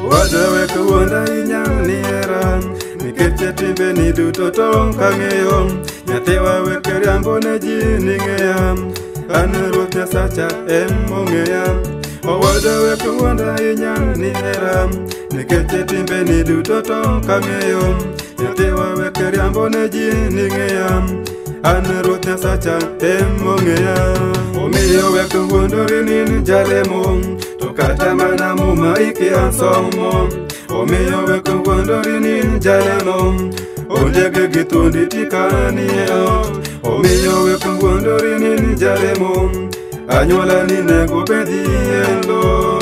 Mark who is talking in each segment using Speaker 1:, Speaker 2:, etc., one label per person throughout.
Speaker 1: Wadawe kuonda inyang nieran Nikeche timbe ni duto tong kang'eyo Nyathewa weke riambo ne ji ning'eya An Ruoth Nyasacha ong'eya Wadawe kuonda inyang nieran Nikeche timbe ni duto tong kang'eyo Nyathewa weke riambo ne ji ning'eya An Ruoth Nyasacha ong'eya Omiyo wek wuondori ni jalemo To kata mana muma ikia somo Omiyo wek wuondori ni jalemo Ondege gitundi tikaniyo Omiyo wek wuondori ni jalemo Anyuola ni nego bedhi endo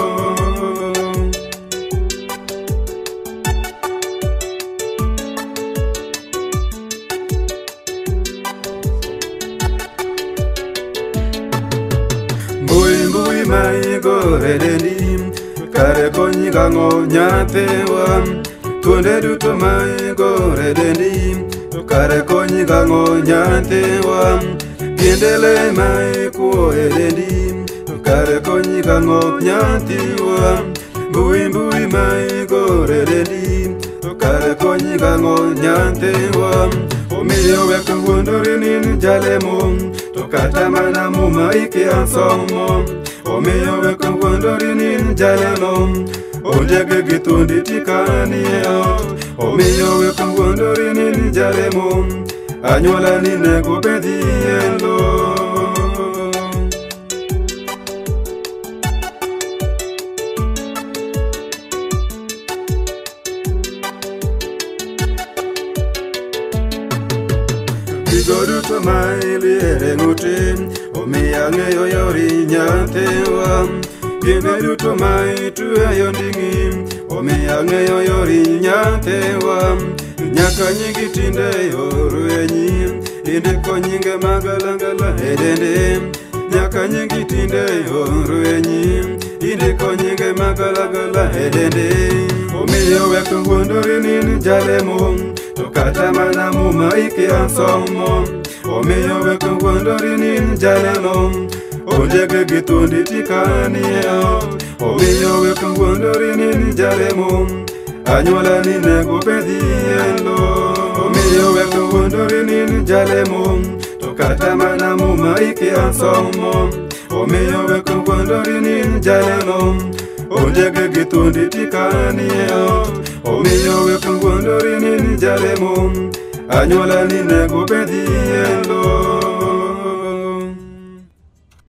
Speaker 1: Mbui maigore dendi Kare konyi gang'o nyathewa Kuonde duto maigore dendi Kare konyi gang'o nyathewa Kiendele maikuoe dendi Kare konyi gang'o nyathiwa Mbui maigore dendi Kare konyi gang'o nyathewa Omiyo wek wuondori ni jalemo To kata mana muma ikia somo Omiyo wek wuondori ni jalemo Ondege gitundi tikaniyo Omiyo wek wuondori ni jalemo Anyuola ni nego bedhi endo Gigo duto ma iliere ng'uti Omiyo ang'eyo yori nyathewa Gige duto ma itweyo nding'i Omiyo ang'eyo yori nyathewa Nyaka nyingi tinde yorwenyi Indiko nyinge magalangala e dende Nyaka nyingi tinde yorwenyi Indiko nyinge magalagala e dende Omiyo wek wuondori ni jalemo To kata mana muma ikia somo Omiyo wek wuondori ni jalemo Ondege gitundi tikaniyo Omiyo wek wuondori ni jalemo Anyuola ni nego bedhi endo Omiyo wek wuondori ni jalemo To kata mana muma ikia somo Omiyo wek wuondori ni jalemo Ondege gitundi tikaniyo Omiyo wek wuondori ni jalemo Anyuola ni nego bedhi endo